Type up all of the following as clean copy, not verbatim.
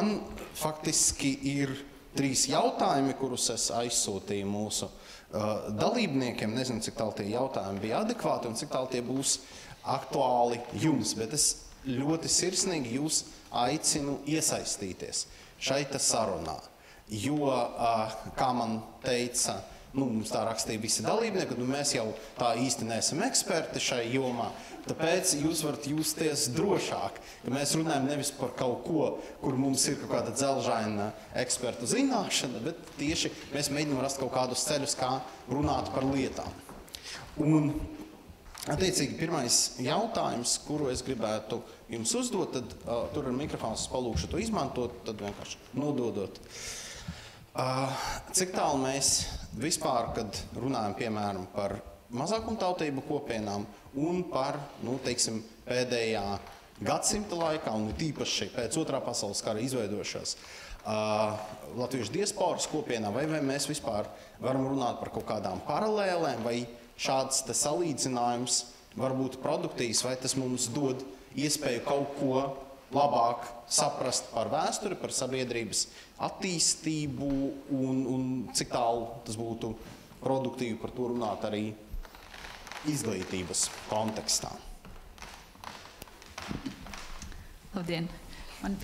Man faktiski ir 3 jautājumi, kurus es aizsūtīju mūsu dalībniekiem. Nezinu, cik tālu tie jautājumi bija adekvāti un cik tālu tie būs aktuāli jums, bet es ļoti sirsnīgi jūs aicinu iesaistīties šaita sarunā, jo, kā man teica, mums tā rakstīja visi dalībnieki, mēs jau tā īsti neesam eksperti šai jomā, tāpēc jūs varat justies drošāk, ka mēs runājam nevis par kaut ko, kur mums ir kaut kāda dzelžaina ekspertu zināšana, bet tieši mēs mēģinām rast kaut kādus ceļus, kā runāt par lietām. Un, attiecīgi, pirmais jautājums, kuru es gribētu jums uzdot, tad tur ar mikrofons palūkšu to izmantot, tad vienkārši nododot. Cik tālu mēs vispār, kad runājam, piemēram, par mazākumtautību kopienām un par, teiksim, pēdējā gadsimta laikā un tīpaši pēc otrā pasaules kara izveidošās latviešu diasporas kopienām, vai mēs vispār varam runāt par kaut kādām paralēlēm, vai šāds salīdzinājums var būt produktīvs, vai tas mums dod iespēju kaut ko labāk saprast par vēsturi, par sabiedrības attīstību un cik tālu tas būtu produktīvi par to runāt arī izglītības kontekstā. Labdien! Man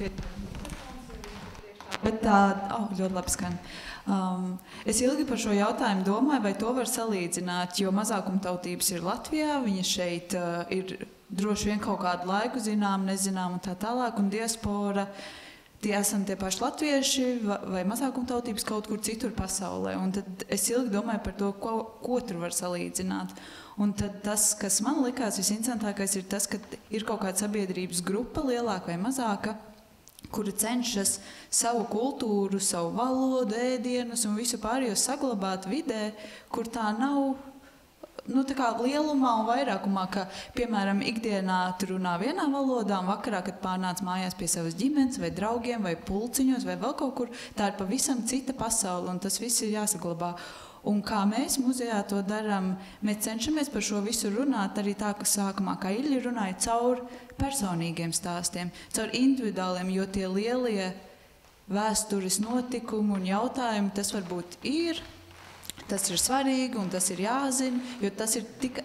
bet ļoti labi skan. Es ilgi par šo jautājumu domāju, vai to var salīdzināt, jo mazākumtautības ir Latvijā, viņa šeit ir droši vien kaut kādu laiku zinām, nezinām un tā tālāk, un diaspora, tie esam tie paši latvieši vai mazākumtautības kaut kur citur pasaulē. Un tad es ilgi domāju par to, ko tur var salīdzināt. Un tad tas, kas man likās visinteresantākais, ir tas, ka ir kaut kāda sabiedrības grupa, lielāka vai mazāka, kura cenšas savu kultūru, savu valodu, ēdienus un visu pārējo saglabāt vidē, kur tā nav tā kā lielumā un vairākumā, ka, piemēram, ikdienā tu runā vienā valodā un vakarā, kad pārnāc mājās pie savas ģimenes vai draugiem vai pulciņos vai vēl kaut kur, tā ir pavisam cita pasaule un tas viss ir jāsaglabā. Un kā mēs muzejā to darām, mēs cenšamies par šo visu runāt arī tā, ka sākumā, kā Ilja runāja, caur personīgiem stāstiem, caur individuāliem, jo tie lielie vēstures notikumi un jautājumi, tas varbūt ir, tas ir svarīgi un tas ir jāzina, jo tas ir tikai,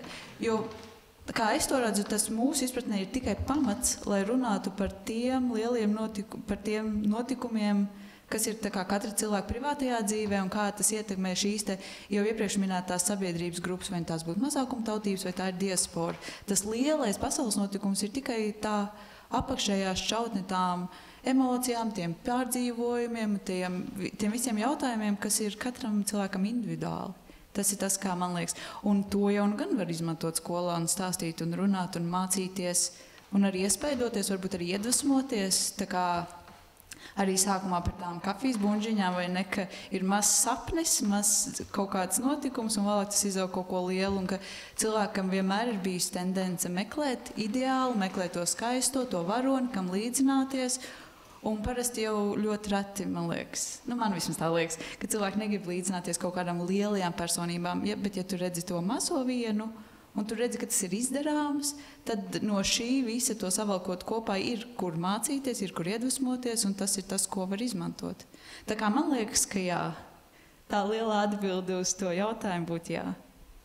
kā es to redzu, tas mūsu izpratnē ir tikai pamats, lai runātu par tiem lieliem notikumiem, kas ir katra cilvēka privātajā dzīvē un kā tas ietekmē šīs jau iepriekš minētās sabiedrības grupas, vai tās būtu mazākumtautības, vai tā ir diaspora. Tas lielais pasaules notikums ir tikai tā apakšējā šķautne tām emocijām, tiem pārdzīvojumiem, tiem visiem jautājumiem, kas ir katram cilvēkam individuāli. Tas ir tas, kā man liekas. Un to jau gan var izmantot skolā un stāstīt un runāt un mācīties un arī iespaidoties, varbūt arī iedvesmoties, tā kā arī sākumā par tām kafijas buņģiņām, vai ne, ka ir mazs sapnis, mazs kaut kāds notikums, un vēlāk tas izaug kaut ko lielu, un ka cilvēkam vienmēr ir bijusi tendence meklēt ideālu, meklēt to skaisto, to varoni, kam līdzināties, un parasti jau ļoti reti, man liekas, man vismaz tā liekas, ka cilvēki negrib līdzināties kaut kādām lielajām personībām, bet ja tu redzi to mazo vienu, un tu redzi, ka tas ir izdarāms, tad no šī visa to savalkot kopā ir, kur mācīties, ir, kur iedvesmoties, un tas ir tas, ko var izmantot. Tā kā man liekas, ka jā, tā lielā atbilde uz to jautājumu būtu jā.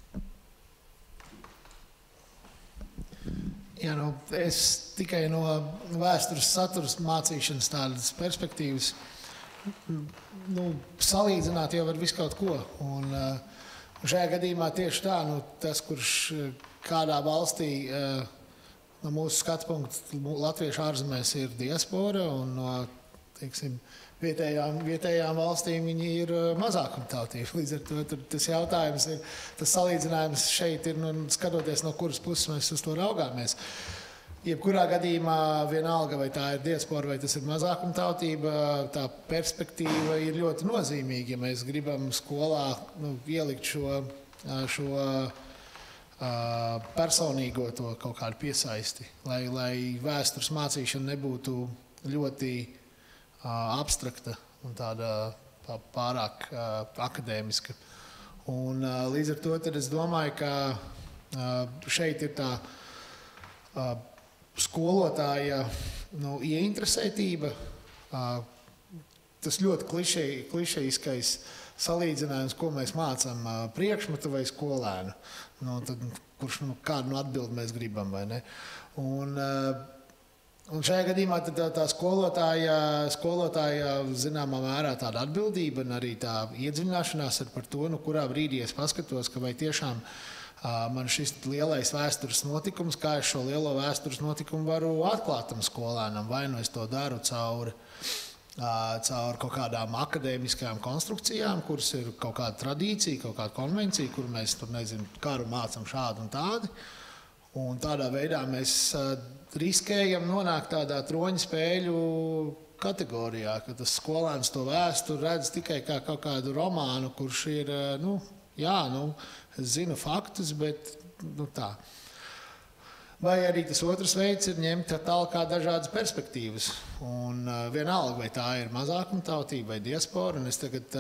Jā, es tikai no vēstures saturas mācīšanas tādas perspektīvas salīdzināt jau var visu kaut ko. Un šajā gadījumā tieši tā, tas, kurš kādā valstī no mūsu skatu punkta latviešu ārzemēs ir diaspora un no, teiksim, vietējām valstīm viņi ir mazākumtautība. Līdz ar to tas jautājums ir, tas salīdzinājums šeit ir, skatoties no kuras puses mēs uz to raugāmies. Jebkurā gadījumā vienalga, vai tā ir diaspora, vai tas ir mazākumtautība, tā perspektīva ir ļoti nozīmīga, ja mēs gribam skolā ielikt šo personīgo to kaut kādu piesaisti, lai vēstures mācīšana nebūtu ļoti abstrakta un tāda pārāk akadēmiska. Un līdz ar to tad es domāju, ka šeit ir tā skolotāja ieinteresētība tas ļoti klišejiskais salīdzinājums, ko mēs mācām priekšmetu vai skolēnu. Tad, kurš kādu atbildi mēs gribam, vai ne? Un šajā gadījumā tā skolotāja zināmā mērā tāda atbildība un arī tā iedziļināšanās ir par to, kurā brīdī es paskatos, ka vai tiešām man šis lielais vēstures notikums, kā es šo lielo vēstures notikumu varu atklāt tam skolēnam, vai nu es to daru caur kaut kādām akadēmiskajām konstrukcijām, kuras ir kaut kāda tradīcija, kaut kāda konvencija, kur mēs tur, karu mācam šādu un tādu. Un tādā veidā mēs riskējam nonākt tādā troņa spēļu kategorijā, ka tas skolēns to vēsturi redz tikai kā kaut kādu romānu, kurš ir, es zinu faktus, bet tā. Vai arī tas otrs veids ir ņemt tālāk dažādas perspektīvas. Un vienalga, vai tā ir mazākumtautība vai diaspora. Un es tagad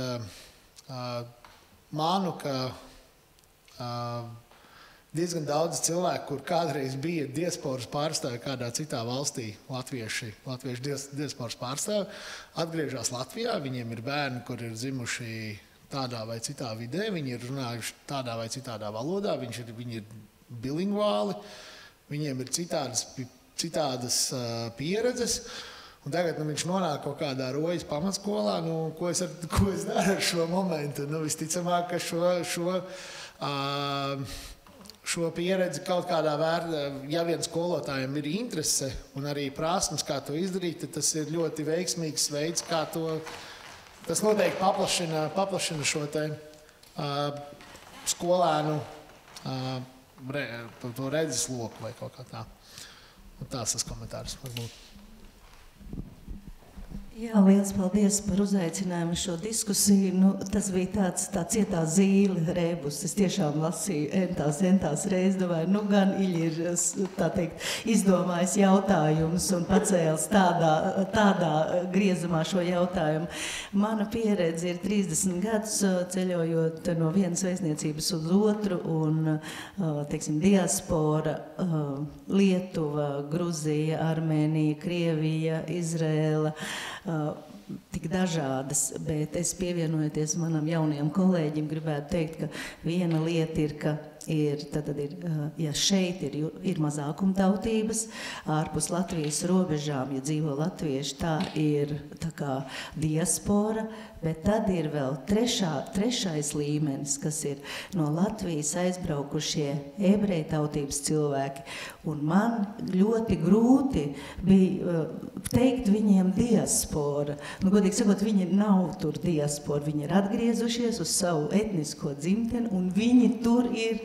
mānu, ka diezgan daudz cilvēku, kur kādreiz bija diasporas pārstāvi kādā citā valstī, latviešu diasporas pārstāvi, atgriežas Latvijā. Viņiem ir bērni, kur ir dzimuši tādā vai citā vidē, viņi ir runājuši tādā vai citādā valodā, viņi ir bilingvāli, viņiem ir citādas pieredzes. Un tagad viņš nonāk kaut kādā rojas pamatskolā. Ko es daru ar šo momentu? Visticamāk, ka šo pieredzi kaut kādā vērtā, ja vien skolotājiem ir interese un arī prasmes, kā to izdarīt, tad tas ir ļoti veiksmīgs veids, kā tas noteikti paplašina šo te skolēnu to redzesloku vai kaut kā tā. Tās tas komentārs varbūt. Jā, liels paldies par uzaicinājumu šo diskusiju. Tas bija tā cietā zīle rebus. Es tiešām lasīju entās reiz, domāju, gan Iļi ir, tā teikt, izdomājis jautājumus un pacēlis tādā griezumā šo jautājumu. Mana pieredze ir 30 gadus ceļojot no vienas vēstniecības uz otru un, teiksim, diaspora, Lietuva, Gruzija, Armēnija, Krievija, Izrēla, tik dažādas, bet es pievienojoties manam jaunajam kolēģim gribētu teikt, ka viena lieta ir, ka ja šeit ir mazākumtautības, ārpus Latvijas robežām, ja dzīvo latvieši, tā ir tā kā diaspora, bet tad ir vēl trešais līmenis, kas ir no Latvijas aizbraukušie ebreju tautības cilvēki. Un man ļoti grūti bija teikt viņiem diaspora. Godīgi sakot, viņi nav tur diaspora, viņi ir atgriezušies uz savu etnisko dzimteni, un viņi tur ir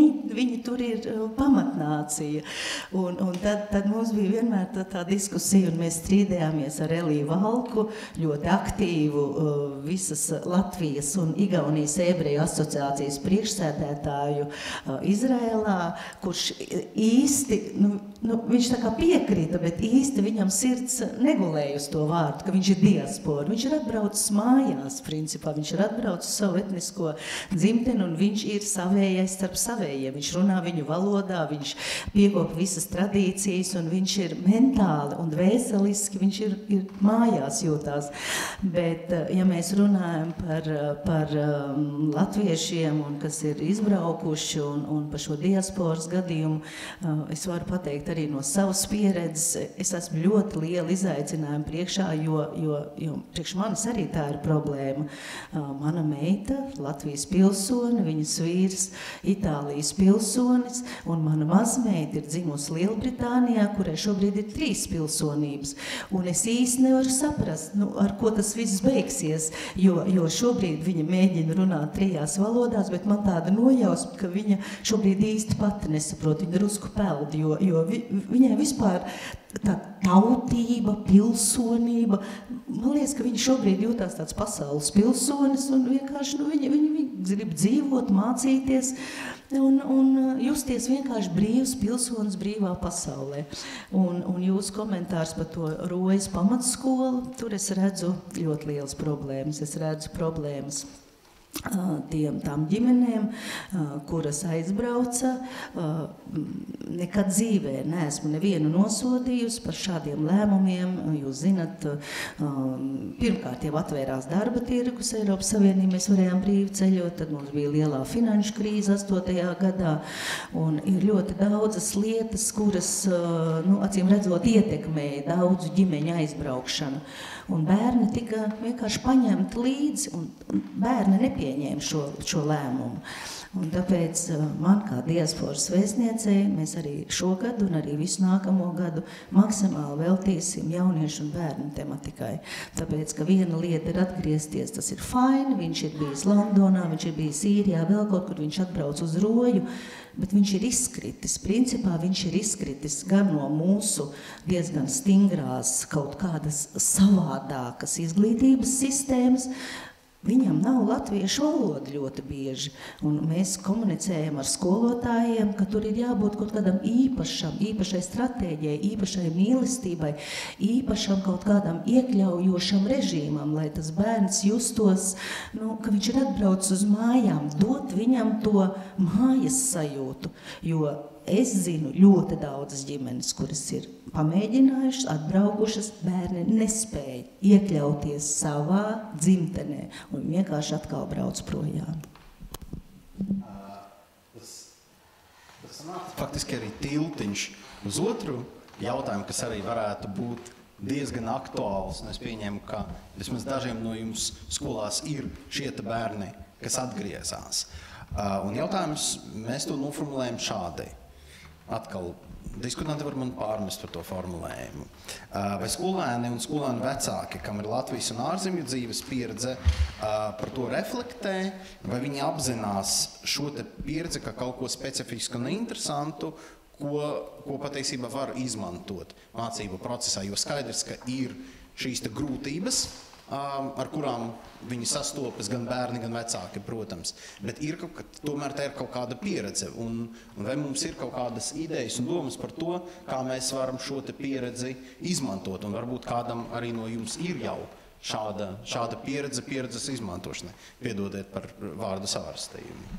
pamatnācija. Un tad mums bija vienmēr tā diskusija, un mēs strīdējāmies ar Eliju Valku, ļoti aktīvu visas Latvijas un Igaunijas ebreju asociācijas priekšsēdētāju Izrēlā, kurš īsti, viņš tā kā piekrita, bet īsti viņam sirds negulēja uz to vārdu, ka viņš ir diaspora. Viņš ir atbraucis mājās, principā, viņš ir atbraucis savu etnisko dzimteni, un viņš ir savējais starp savējiem. Viņš runā viņu valodā, viņš piekop visas tradīcijas, un viņš ir mentāli un dvēseliski, viņš ir mājās jūtās. Bet, ja mēs runājam par latviešiem, un kas ir izbraukuši, un par šo diasporas gadījumu, es varu pateikt arī no savas pieredzes, es esmu ļoti liela izaicinājuma priekšā, jo priekš manis arī tā ir problēma. Mana meita, Latvijas pilsone, viņas vīrs, Itālijas pilsonis, un mana mazmeita ir dzimusi Lielbritānijā, kurai šobrīd ir 3 pilsonības. Un es īsti nevaru saprast, ar ko tas viss beigsies, jo šobrīd viņa mēģina runāt 3 valodās, bet man tāda nojausma, ka viņa šobrīd īsti pati nesaprot, viņa drusku peld, jo viņai vispār tā tautība, pilsonība, man liekas, ka viņa šobrīd jūtās tāds pasaules pilsonis, un vienkārši viņa grib dzīvot, mācīties un justies vienkārši brīvs pilsonis brīvā pasaulē. Un jūsu komentārs par to Rojas pamatskolu, tur es redzu ļoti lielas problēmas. Es redzu problēmas tām ģimenēm, kuras aizbrauca. Nekad dzīvē neesmu nevienu nosodījusi par šādiem lēmumiem. Jūs zinat, pirmkārt jau atvērās darba tirgus Eiropas Savienība, mēs varējām brīvi ceļot, tad mums bija lielā finanšu krīze 8. gadā, un ir ļoti daudzas lietas, kuras, acīm redzot, ietekmēja daudzu ģimeņu aizbraukšanu. Un bērni tika vienkārši paņemti līdzi, un bērni nepieņēma šo lēmumu. Un tāpēc man kā diasporas vēstniecei mēs arī šogad un arī visu nākamo gadu maksimāli veltīsim jauniešu un bērnu tematikai. Tāpēc, ka viena lieta ir atgriezties, tas ir fine, viņš ir bijis Londonā, viņš ir bijis Īrijā, vēl kaut kur viņš atbrauc uz roju, bet viņš ir izkritis. Principā viņš ir izkritis gan no mūsu diezgan stingrās kaut kādas savādākas izglītības sistēmas. Viņam nav latviešu valoda ļoti bieži, un mēs komunicējam ar skolotājiem, ka tur ir jābūt kaut kādam īpašai stratēģijai, īpašai mīlestībai, īpašam kaut kādam iekļaujošam režīmam, lai tas bērns justos, ka viņš ir atbraucis uz mājām, dot viņam to mājas sajūtu, jo es zinu ļoti daudzas ģimenes, kuras ir pamēģinājušas, atbraukušas, bērni nespēja iekļauties savā dzimtenē un vienkārši atkal brauc projām. Tas sanāk faktiski arī tiltiņš uz otru jautājumu, kas arī varētu būt diezgan aktuāls. Es pieņēmu, ka vismaz dažiem no jums skolās ir šie bērni, kas atgriezās. Un jautājums, mēs to noformulējam šādai. Atkal, diskutanti var man pārmest par to formulējumu. Vai skolēni un skolēnu vecāki, kam ir Latvijas un ārzemju dzīves pieredze, par to reflektē, vai viņi apzinās šo te pieredzi kā kaut ko specifisku un interesantu, ko patiesībā var izmantot mācību procesā, jo skaidrs, ka ir šīs te grūtības, ar kurām viņi sastopas gan bērni, gan vecāki, protams. Bet tomēr tā ir kaut kāda pieredze, un vai mums ir kaut kādas idejas un domas par to, kā mēs varam šo te pieredzi izmantot, un varbūt kādam arī no jums ir jau šāda pieredzes izmantošana. Piedodiet par vārdu savārstījumu.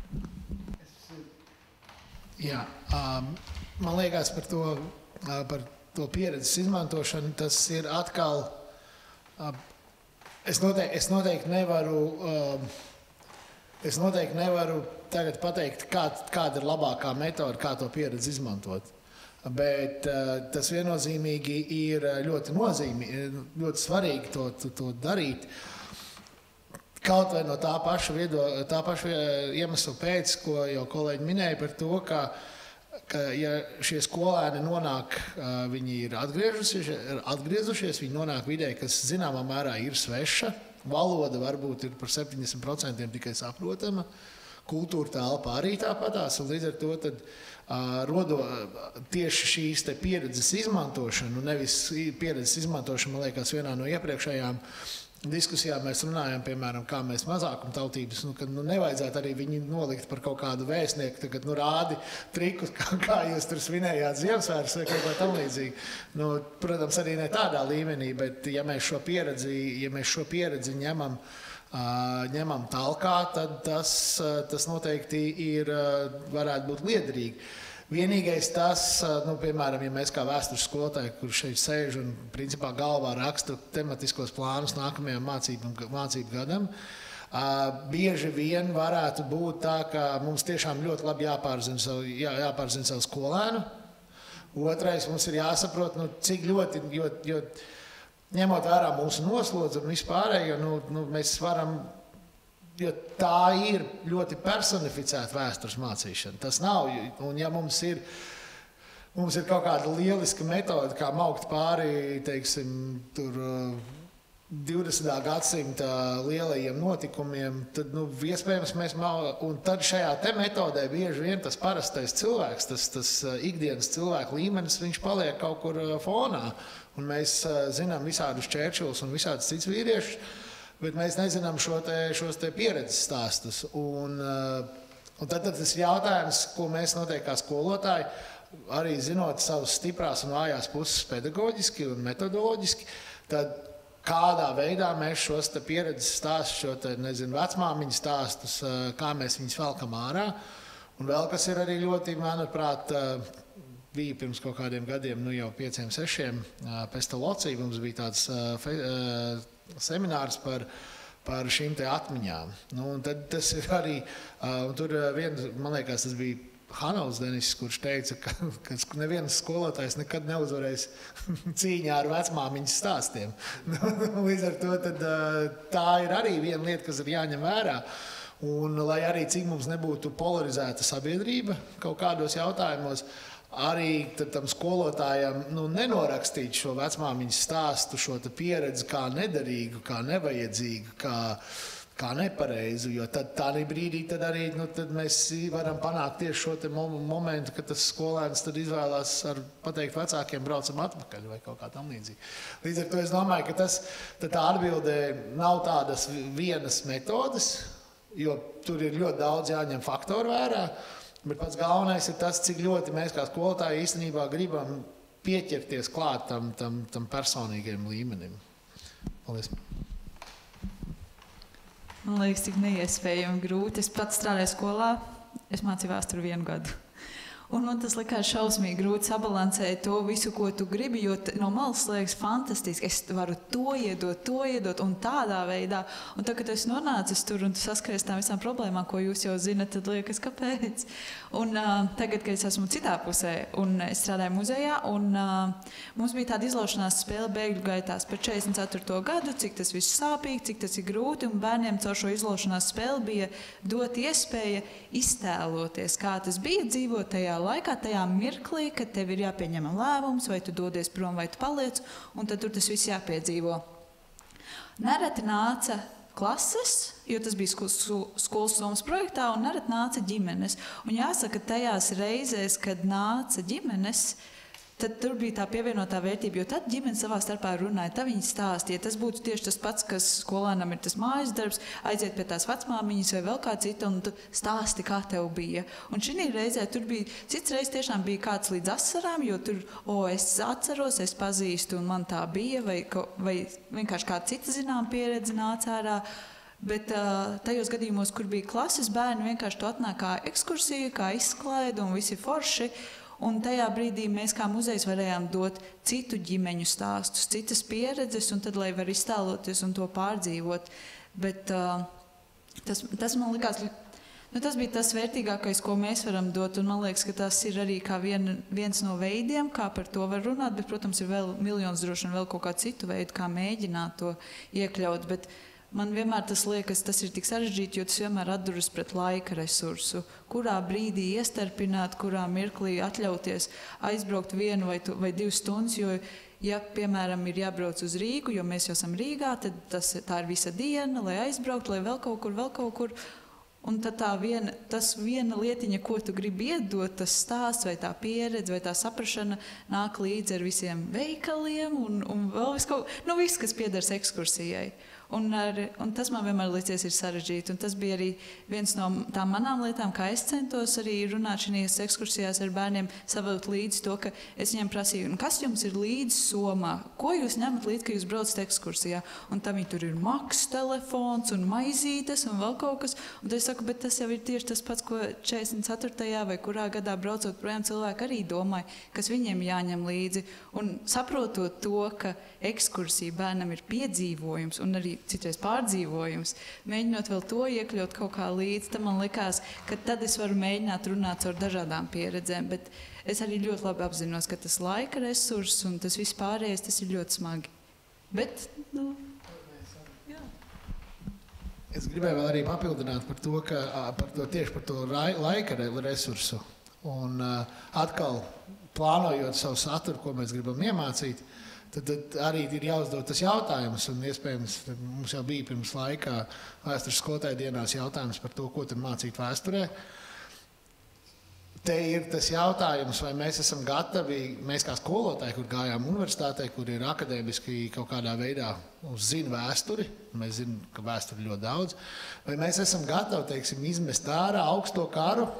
Jā, man liekas par to pieredzes izmantošanu, tas ir atkal. Es noteikti nevaru tagad pateikt, kāda ir labākā metode, kā to pieredzi izmantot. Bet tas viennozīmīgi ir ļoti svarīgi to darīt. Kaut vai no tā paša iemesla pēc, ko jau kolēģi minēja par to, ka ja šie skolēni nonāk, viņi ir atgriezušies, viņi nonāk vidē, kas zināmā mērā ir sveša, valoda varbūt ir par 70% tikai saprotama, kultūra telpa arī tāpatās, un līdz ar to tad tieši šīs te pieredzes izmantošanu, nevis pieredzes izmantošanu, man liekas, vienā no iepriekšējām diskusijām mēs runājam, piemēram, kā mēs mazākumtautības, kad nevajadzētu arī viņu nolikt par kaut kādu vēstnieku, tagad rādi trikus, kā jūs tur svinējāt Ziemassvētkus vai kaut kā tam līdzīgi. Protams, arī ne tādā līmenī, bet ja mēs šo pieredzi ņemam talkā, tad tas noteikti varētu būt liederīgi. Vienīgais tas, piemēram, ja mēs kā vēstures skolotāji, kur šeit sēž un principā galvā raksta tematiskos plānus nākamajam mācību gadam, bieži vien varētu būt tā, ka mums tiešām ļoti labi jāpārzina savu skolēnu. Otrais, mums ir jāsaprot, cik ļoti, jo ņemot vērā mūsu noslodzi un vispārējo, mēs varam. Jo tā ir ļoti personificēta vēstures mācīšana. Tas nav, un ja mums ir kaut kāda lieliska metode, kā maukt pāri, teiksim, tur 20. gadsimta lielajiem notikumiem, tad, iespējams, un tad šajā te metodē bieži vien tas parastais cilvēks, tas ikdienas cilvēku līmenis, viņš paliek kaut kur fonā, un mēs zinām visādus Čērčilus un visādus cits vīriešus, bet mēs nezinām šos te pieredzes stāstus. Un tad tas jautājums, ko mēs noteikti kā skolotāji, arī zinot savas stiprās un vājās puses pedagoģiski un metodoloģiski, tad kādā veidā mēs šos te pieredzes stāstus, šo te, vecmāmiņu stāstus, kā mēs viņus velkam ārā. Un vēl kas ir arī ļoti, manuprāt, bija pirms kaut kādiem gadiem, jau 5, 6, Pestalozzi, mums bija tāds seminārs par šīm te atmiņām. Un tad tas ir arī, un tur man liekas, tas bija Hanovs Denis, kurš teica, ka neviens skolotājs nekad neuzvarēs cīņā ar vecmāmiņas stāstiem. Līdz ar to tad, tā ir arī viena lieta, kas ir jāņem vērā. Un, lai arī cik mums nebūtu polarizēta sabiedrība kaut kādos jautājumos, arī tam skolotājam nenorakstīt šo vecmāmiņas stāstu, šo pieredzi kā nederīgu, kā nevajadzīgu, kā nepareizu, jo tad tādā brīdī tad arī tad mēs varam panākt tieši šo te momentu, ka tas skolēns tad izvēlās ar pateikt vecākiem braucam atpakaļ vai kaut kā tam līdzīgi. Līdz ar to es domāju, ka tā atbildē nav tādas vienas metodes, jo tur ir ļoti daudz jāņem faktoru vērā, bet pats galvenais ir tas, cik ļoti mēs kā skolotāji īstenībā gribam pieķerties klāt tam personīgajam līmenim. Paldies. Man liekas, cik neiespējami grūti. Es pats strādāju skolā, es mācīju vēsturi 1 gadu. Un man tas likās šausmīgi grūti sabalansēt to visu, ko tu gribi, jo no malas liekas fantastiski. Es varu to iedot un tādā veidā. Un tad, kad tu esi nonācis tur un tu saskaries tām visām problēmām, ko jūs jau zinat, tad liekas, kāpēc. Un tagad, kad es esmu citā pusē un es strādāju muzejā, un mums bija tāda izlaušanās spēle bēgļu gaitās par 44. gadu, cik tas viss sāpīgi, cik tas ir grūti, un bērniem caur šo izlaušanās spēli bija dot iespēja iztēloties, kā tas bija dzīvot tajā laikā, tajā mirklī, kad tev ir jāpieņem lēmums, vai tu dodies prom, vai tu paliec, un tad tur tas viss jāpiedzīvo. Nereti nāca klases, jo tas bija skolas somas projektā, un nereti nāca ģimenes. Un jāsaka, tajās reizēs, kad nāca ģimenes, tad tur bija tā pievienotā vērtība, jo tad ģimenes savā starpā runāja, tad viņi stāstīja. Tas būtu tieši tas pats, kas skolēnam ir tas mājas darbs, aiziet pie tās vecmāmiņas vai vēl kā cita, un tu stāsti, kā tev bija. Un šī reizē tur bija, cits reiz tiešām bija kāds līdz asarām, jo tur, es atceros, es pazīstu, un man tā bija, vai vienkārši kāda cita zinām pieredze nāca ārā. Bet tajos gadījumos, kur bija klases, bērni vienkārši to atnāk kā ekskursiju, kā izklaidi, un visi forši. Un tajā brīdī mēs kā muzejs varējām dot citu ģimeņu stāstus, citas pieredzes, un tad, lai var iztēloties un to pārdzīvot. Bet tas man likās, tas bija tas vērtīgākais, ko mēs varam dot, un man liekas, ka tas ir arī kā viens no veidiem, kā par to var runāt, bet, protams, ir vēl miljons droši un vēl kaut kā citu veidu, kā mēģināt to iekļaut, bet man vienmēr tas liekas, tas ir tik sarežģīti, jo tas vienmēr atduras pret laika resursu. Kurā brīdī iestarpināt, kurā mirklī atļauties aizbraukt 1 vai 2 stundas, jo, ja, piemēram, ir jābrauc uz Rīgu, jo mēs jau esam Rīgā, tad tā ir visa diena, lai aizbraukt, lai vēl kaut kur. Un tad tas viena lietiņa, ko tu gribi iedot, tas stāsts vai tā pieredze vai tā saprašana nāk līdzi ar visiem veikaliem un vēl viss, kas piedars ekskursijai. Un tas man vienmēr liekas ir sarežģīti. Un tas bija arī viens no tām manām lietām, kā es centos arī runāt šīs ekskursijās ar bērniem, savilkt līdzi to, ka es viņiem prasīju, kas jums ir līdzi somā? Ko jūs ņemat līdzi, ka jūs braucat ekskursijā? Un tam tur ir maks telefons un maizītes un vēl kaut kas. Un tad es saku, bet tas jau ir tieši tas pats, ko 44. vai kurā gadā braucot projām cilvēki arī domāja, kas viņiem jāņem līdzi. Un saprotot to, ka ekskursija bērnam ir piedzīvojums un arī citreiz pārdzīvojums, mēģinot vēl to iekļaut kaut kā līdzi, tad man likās, ka tad es varu mēģināt runāt ar dažādām pieredzēm, bet es arī ļoti labi apzinos, ka tas laika resurss un tas viss pārējais, tas ir ļoti smagi. Bet, jā. Es gribēju vēl arī papildināt par to, tieši par to laika resursu. Un atkal, plānojot savu saturu, ko mēs gribam iemācīt, tad arī ir jāuzdod tas jautājums, un iespējams mums jau bija pirms laikā vēstures skolotāju dienās jautājums par to, ko tad mācīt vēsturē. Te ir tas jautājums, vai mēs esam gatavi, mēs kā skolotāji, kur gājām universitātē, kur ir akadēmiski kaut kādā veidā uzzina vēsturi, mēs zinām, ka vēsturi ļoti daudz, vai mēs esam gatavi, teiksim, izmest ārā augsto karu,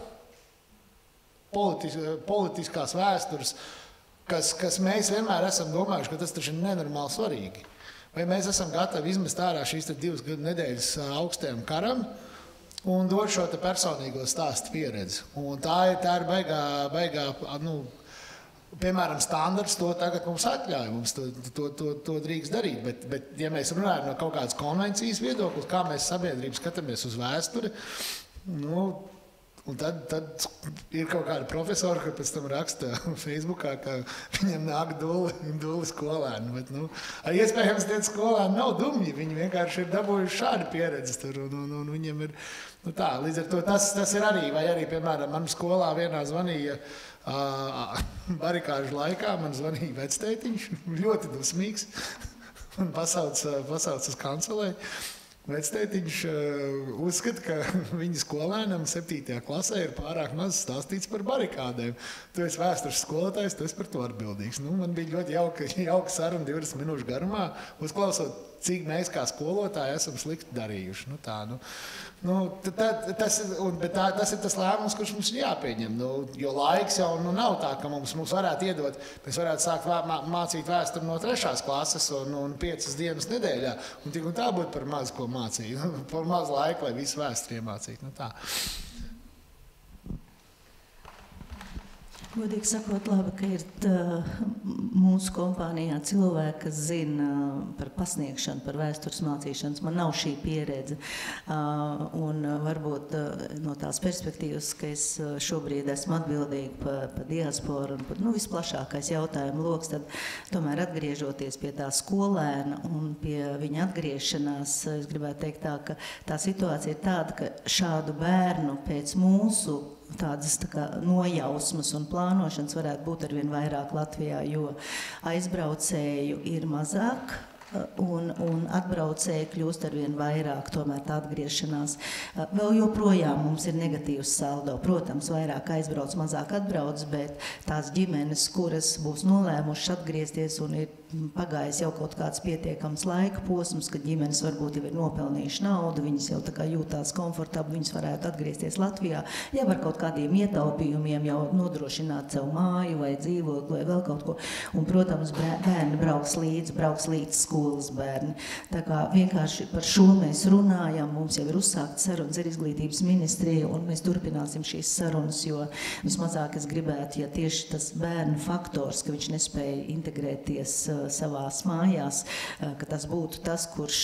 politiskās vēstures, kas mēs vienmēr esam domājuši, ka tas taču ir nenormāli svarīgi. vai mēs esam gatavi izmest ārā šīs 2 nedēļas augstajam karam un dot šo te personīgo stāstu pieredzi. Un tā ir baigā, piemēram, standarts to tagad mums atļauj, mums to drīkst darīt, bet ja mēs runājam no kaut kādas konvencijas viedokļa, kā mēs sabiedrību skatāmies uz vēsturi, un tad ir kaut kāda profesora, kur pēc tam raksta Facebookā, ka viņam nāk duli skolēni. Bet, iespējams, tie skolēni nav dumji, viņi vienkārši ir dabūjuši šādu pieredzi tur, un viņiem ir, tā, līdz ar to tas ir arī, vai arī, piemēram, man skolā vienā zvanīja barikāžu laikā, man zvanīja vectētiņš, ļoti dusmīgs, un pasauc uz kancelē. Vectētiņš uzskata, ka viņa skolēnam 7. klasē ir pārāk maz stāstīts par barikādēm. Tu esi vēstures skolotājs, tu esi par to atbildīgs. Man bija ļoti jauka saruna 20 minūšu garumā, uzklausot, cik mēs kā skolotāji esam slikti darījuši. Tas ir tas lēmums, kurš mums ir jāpieņem. Jo laiks jau nav tā, ka mums varētu iedot, mēs varētu sākt mācīt vēsturi no 3. klases un 5 dienas nedēļā. Un tik un tā būtu par maz, ko mācīt. Par maz laika, lai visu vēsturi iemācītu. Tā. Godīgi sakot, labi, ka ir mūsu kompānijā cilvēki, kas zina par pasniegšanu, par vēstures mācīšanas. Man nav šī pieredze. Un varbūt no tās perspektīvas, ka es šobrīd esmu atbildīga par diasporu un par visplašākais jautājumu loks, tad tomēr atgriežoties pie tā skolēna un pie viņa atgriešanās, es gribētu teikt tā, ka tā situācija ir tāda, ka šādu bērnu pēc mūsu tādas nojausmas un plānošanas varētu būt arvien vairāk Latvijā, jo aizbraucēju ir mazāk un atbraucēji kļūst arvien vairāk, tomēr tā atgriešanās. Vēl joprojām mums ir negatīvs saldo. Protams, vairāk aizbrauc, mazāk atbrauc, bet tās ģimenes, kuras būs nolēmušas atgriezties un ir pagājis jau kaut kāds pietiekams laika posms, kad ģimenes varbūt jau ir nopelnījuši naudu, viņas jau tā kā jūtās komfortabli, viņas varētu atgriezties Latvijā, jau ar kaut kādiem ietaupījumiem jau nodrošināt sev māju vai dzīvokli vai vēl kaut ko. Un, protams, bērni brauks līdz skolas bērni. Tā kā vienkārši par šo mēs runājam, mums jau ir uzsākt sarunas ar Izglītības ministriju, un mēs turpināsim šīs sarunas, jo vismazāk es gribētu, ja tieši tas bērnu faktors, ka viņš nespēja integrēties savās mājās, ka tas būtu tas, kurš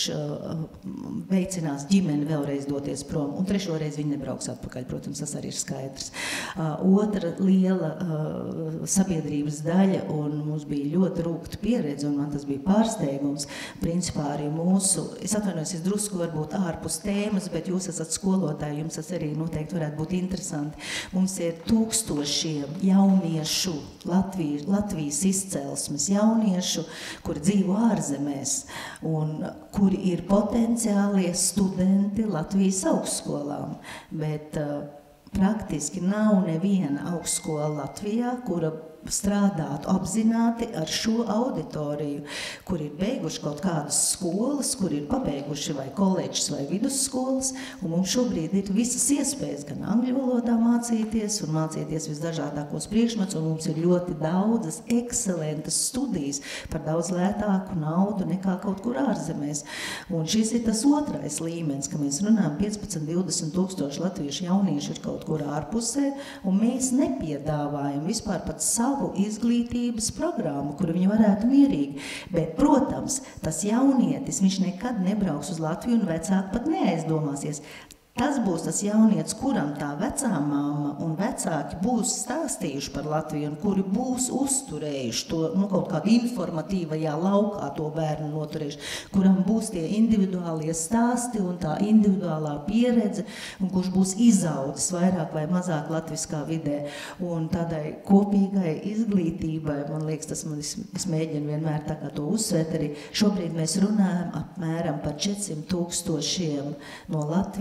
veicinās ģimeni vēlreiz doties prom. Un 3. reizi viņi nebrauks atpakaļ, protams, tas arī ir skaidrs. Otra liela sabiedrības daļa, un mums bija ļoti rūgta pieredze, un man tas bija pārsteigums. Principā arī mūsu, es atvainojos, es drusku varbūt ārpus tēmas, bet jūs esat skolotāji, jums tas arī noteikti varētu būt interesanti. Mums ir tūkstošiem jauniešu, Latvijas izcelsmes jauniešu, kuri dzīvo ārzemēs un kuri ir potenciālie studenti Latvijas augstskolām, bet praktiski nav neviena augstskola Latvijā, kura strādātu apzināti ar šo auditoriju, kur ir beiguši kaut kādas skolas, kur ir pabeiguši vai koledžas vai vidusskolas, un mums šobrīd ir visas iespējas gan angļu valodā mācīties un mācīties visdažādākos priekšmetus, un mums ir ļoti daudzas ekscelentas studijas par daudz lētāku naudu nekā kaut kur ārzemēs. Un šis ir tas otrais līmenis, ka mēs runājam 15-20 tūkstoši latviešu jauniešu ir kaut kur ārpusē, un mēs nepiedāvājam vispār pat savu izglītības programmu, kuru viņi varētu mierīgi. Bet, protams, tas jaunietis, viņš nekad nebrauks uz Latviju un vecāki pat neaizdomāsies. Tas būs tas jaunietis, kuram tā vecā mamma un vecāki būs stāstījuši par Latviju un kuri būs uzturējuši to, kaut kādu informatīvajā laukā to bērnu noturējuši, kuram būs tie individuālie stāsti un tā individuālā pieredze, un kurš būs izaudzis vairāk vai mazāk latviskā vidē. Un tādai kopīgai izglītībai, man liekas, es mēģinu vienmēr tā kā to uzsvērt arī, šobrīd mēs runājam apmēram par 400 000 no Latvijas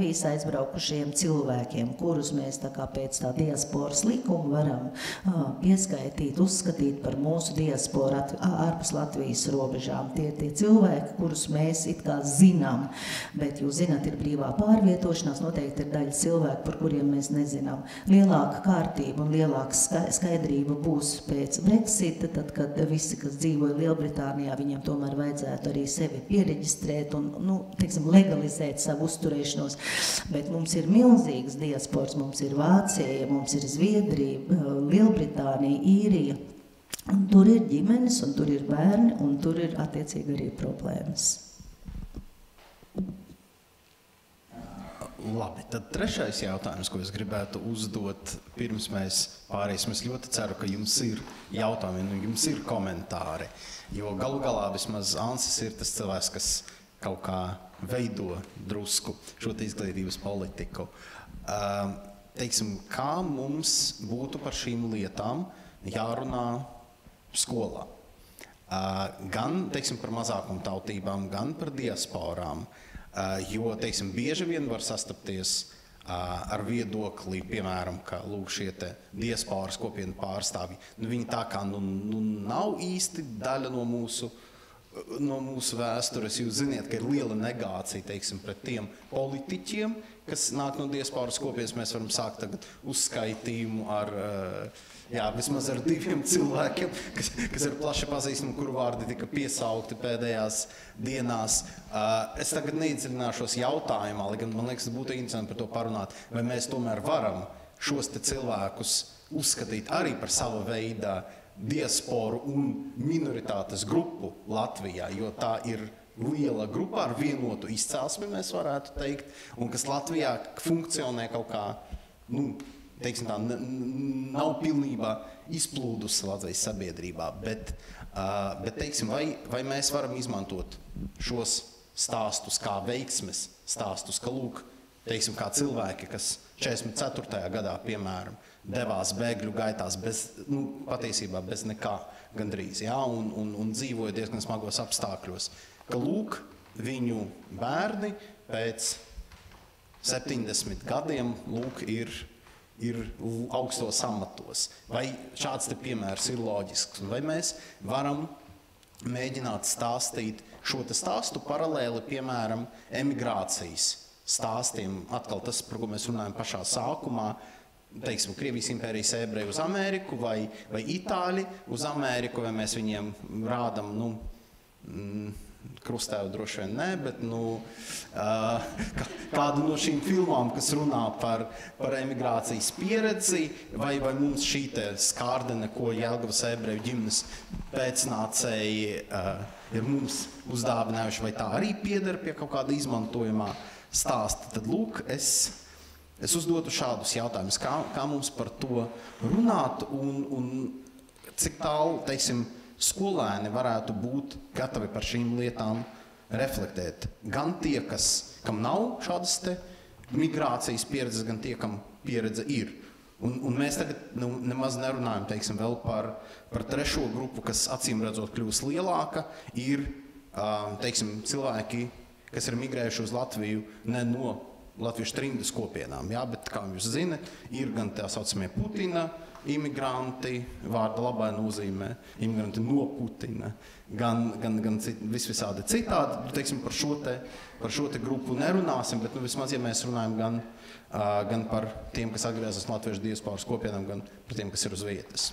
aizbraukušiem cilvēkiem, kurus mēs tā kā pēc tā diasporas likuma varam pieskaitīt, uzskatīt par mūsu diasporu ārpus Latvijas robežām. Tie cilvēki, kurus mēs it kā zinām, bet jūs zināt, ir brīvā pārvietošanās, noteikti ir daļa cilvēku, par kuriem mēs nezinām. Lielāka kārtība un lielāka skaidrība būs pēc Brexita, tad, kad visi, kas dzīvoja Lielbritānijā, viņiem tomēr vajadzētu arī sevi piereģistrēt un, teiksim, legalizēt savu uzturēšanos. Bet mums ir milzīgas diasporas, mums ir Vācija, mums ir Zviedrija, Lielbritānija, Īrija. Un tur ir ģimenes, un tur ir bērni, un tur ir attiecīgi arī problēmas. Labi, tad trešais jautājums, ko es gribētu uzdot, pirms mēs pārēsim. Es ļoti ceru, ka jums ir jautājumi un jums ir komentāri, jo galu galā vismaz Ansis ir tas cilvēks, kas kaut kā veido drusku šo izglītības politiku. Teiksim, kā mums būtu par šīm lietām jārunā skolā? Gan, teiksim, par mazākumtautībām, gan par diasporām. Jo, teiksim, bieži vien var sastapties ar viedokli, piemēram, ka lūk, šie te diasporas kopienu pārstāvji, viņi tā kā nav īsti daļa no mūsu vēstures. Jūs ziniet, ka ir liela negācija, teiksim, pret tiem politiķiem, kas nāk no diasporas kopienas. Mēs varam sākt tagad uzskaitījumu ar vismaz ar 2 cilvēkiem, kas ir plaši pazīstami, kuru vārdi tika piesaukti pēdējās dienās. Es tagad neiedziļināšos jautājumā, lai gan man liekas, būtu interesanti par to parunāt, vai mēs tomēr varam šos te cilvēkus uzskatīt arī par sava veidā diasporu un minoritātes grupu Latvijā, jo tā ir liela grupa ar vienotu izcelsmi, mēs varētu teikt, un kas Latvijā funkcionē kaut kā, teiksim tā, nav pilnībā izplūdusi Latvijas sabiedrībā, bet teiksim, vai mēs varam izmantot šos stāstus kā veiksmes stāstus, ka lūk, teiksim, kā cilvēki, kas 44. gadā, piemēram, devās bēgļu gaitās patiesībā bez nekā gandrīz, un dzīvoja diezgan smagos apstākļos, ka lūk, viņu bērni pēc 70 gadiem, lūk, ir augstos amatos. Vai šāds te piemērs ir loģisks? Vai mēs varam mēģināt stāstīt šo te stāstu paralēli, piemēram, emigrācijas stāstiem? Atkal tas, par ko mēs runājam pašā sākumā, teiksim, Krievijas impērijas ebreji uz Ameriku vai Itāļi uz Ameriku, vai mēs viņiem rādam, Krustēvu droši vien ne, bet kādu no šīm filmām, kas runā par emigrācijas pieredzi, vai mums šī te skārdene, ko Jelgavas ebreju ģimenes pēcnācēji ir mums uzdāvinājuši, vai tā arī pieder pie kaut kāda izmantojamā stāsta. Tad lūk, es uzdotu šādus jautājumus, kā mums par to runāt un cik tālu, teiksim, skolēni varētu būt gatavi par šīm lietām reflektēt. Gan tie, kam nav šādas te migrācijas pieredzes, gan tie, kam pieredze ir. Un mēs tagad nemaz nerunājam, teiksim, vēl par trešo grupu, kas acīm redzot kļūs lielāka, ir, teiksim, cilvēki, kas ir migrējuši uz Latviju ne no latviešu trimdas kopienām, bet, kā jūs zinat, ir gan tā saucamie Putina imigranti, vārda labai nozīmē, imigranti no Putina, gan visvisādi citādi. Teiksim, par šo te grupu nerunāsim, bet vismaz, ja mēs runājam gan par tiem, kas atgriezas no latviešu diasporas kopienām, gan par tiem, kas ir uz vietas.